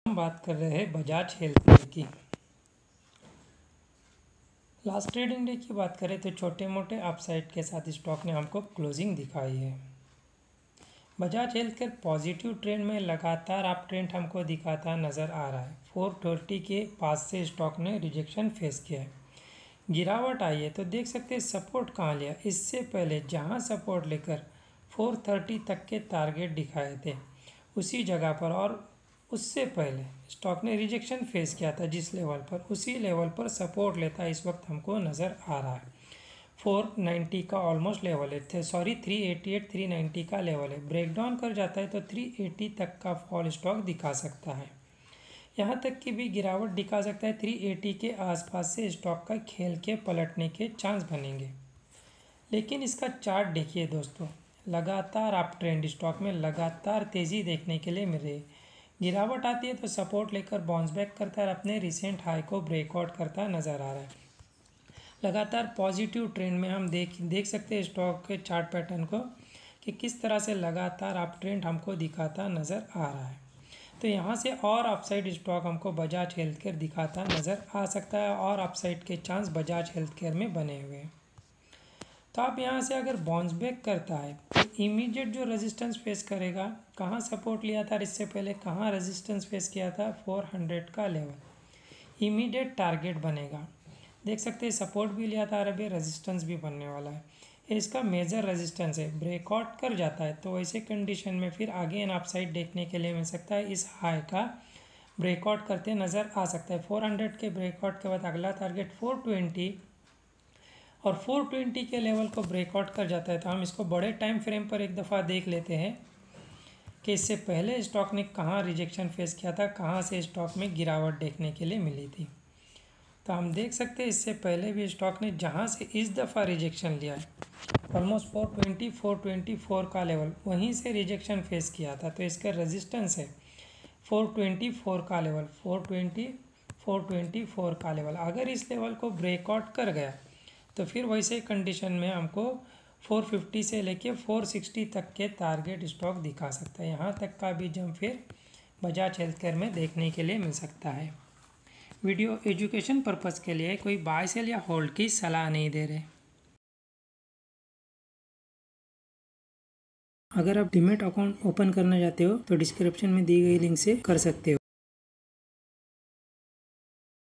हम बात कर रहे हैं बजाज हेल्थकेयर की। लास्ट ट्रेडिंग डे की बात करें तो छोटे मोटे अपसाइड के साथ स्टॉक ने हमको क्लोजिंग दिखाई है। बजाज हेल्थकेयर पॉजिटिव ट्रेंड में लगातार अप ट्रेंड हमको दिखाता नज़र आ रहा है। 430 के पास से स्टॉक ने रिजेक्शन फेस किया है, गिरावट आई है। तो देख सकते हैं सपोर्ट कहाँ लिया। इससे पहले जहाँ सपोर्ट लेकर 430 तक के टारगेट दिखाए थे उसी जगह पर, और उससे पहले स्टॉक ने रिजेक्शन फेस किया था जिस लेवल पर, उसी लेवल पर सपोर्ट लेता इस वक्त हमको नज़र आ रहा है। 490 का ऑलमोस्ट लेवल है, 388 390 का लेवल है। ब्रेकडाउन कर जाता है तो 380 तक का फॉल स्टॉक दिखा सकता है, यहाँ तक कि भी गिरावट दिखा सकता है। 380 के आसपास से स्टॉक का खेल के पलटने के चांस बनेंगे। लेकिन इसका चार्ट देखिए दोस्तों, लगातार अप ट्रेंड स्टॉक में लगातार तेज़ी देखने के लिए मिल रही है। गिरावट आती है तो सपोर्ट लेकर बाउंस बैक करता है और अपने रिसेंट हाई को ब्रेकआउट करता नज़र आ रहा है। लगातार पॉजिटिव ट्रेंड में हम देख सकते हैं स्टॉक के चार्ट पैटर्न को कि किस तरह से लगातार अप ट्रेंड हमको दिखाता नज़र आ रहा है। तो यहाँ से और अपसाइड स्टॉक हमको बजाज हेल्थकेयर दिखाता नज़र आ सकता है, और अपसाइड के चांस बजाज हेल्थकेयर में बने हुए हैं। तो आप यहाँ से अगर बाउंस बैक करता है तो इमीडिएट जो रेजिस्टेंस फेस करेगा, कहाँ सपोर्ट लिया था और इससे पहले कहाँ रेजिस्टेंस फेस किया था, 400 का लेवल इमीडिएट टारगेट बनेगा। देख सकते हैं सपोर्ट भी लिया था और अभी रेजिस्टेंस भी बनने वाला है। इसका मेजर रेजिस्टेंस है। ब्रेकआउट कर जाता है तो वैसे कंडीशन में फिर आगे इन अपसाइड देखने के लिए मिल सकता है। इस हाई का ब्रेकआउट करते नज़र आ सकता है। 400 के ब्रेकआउट के बाद अगला टारगेट 420, और 420 के लेवल को ब्रेकआउट कर जाता है तो हम इसको बड़े टाइम फ्रेम पर एक दफ़ा देख लेते हैं कि इससे पहले स्टॉक ने कहाँ रिजेक्शन फेस किया था, कहाँ से स्टॉक में गिरावट देखने के लिए मिली थी। तो हम देख सकते हैं इससे पहले भी स्टॉक ने जहाँ से इस दफ़ा रिजेक्शन लिया है, ऑलमोस्ट 420 424 का लेवल, वहीं से रिजेक्शन फेस किया था। तो इसका रेजिस्टेंस है 424 का लेवल, 420 424 का लेवल। अगर इस लेवल को ब्रेकआउट कर गया तो फिर वैसे कंडीशन में हमको 450 से लेके 460 तक के टारगेट स्टॉक दिखा सकता है। यहाँ तक का भी जंप फिर बजाज हेल्थकेयर में देखने के लिए मिल सकता है। वीडियो एजुकेशन पर्पज़ के लिए, कोई बाय सेल या होल्ड की सलाह नहीं दे रहे। अगर आप डीमैट अकाउंट ओपन करना चाहते हो तो डिस्क्रिप्शन में दी गई लिंक से कर सकते हो।